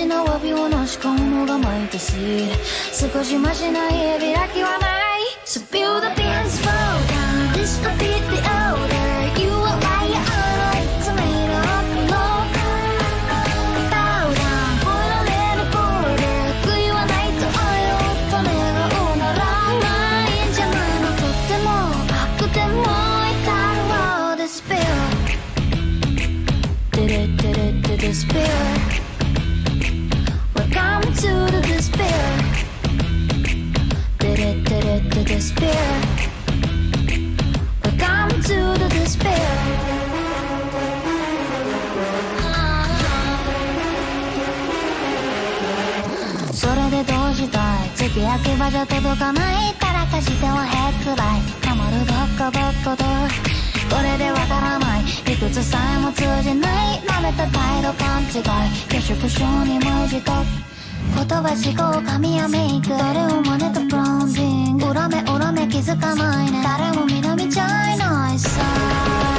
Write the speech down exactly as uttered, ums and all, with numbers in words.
ちの詫びをなし込むのが毎年少しマシな家開きはない So build the dance floor down This the beat the older You are my honor It's made of love Bow down 超えられるボーダー悔いはないと愛をと願うならないんじゃないのとっても悪でも至るわ Despair Did it did it did despair Welcome to the despair Did it did it did despair Welcome to the despair それでどうしたい月焼き場じゃ届かないからかしてはヘッドライトたまるバッカバッカだこれでわからない理屈さえも通じない慣れた態度勘違い虚縮症に無じた言葉思考髪やメイク誰を真似たブラウンディング裏目裏目気づかないね誰も見らみちゃいないさ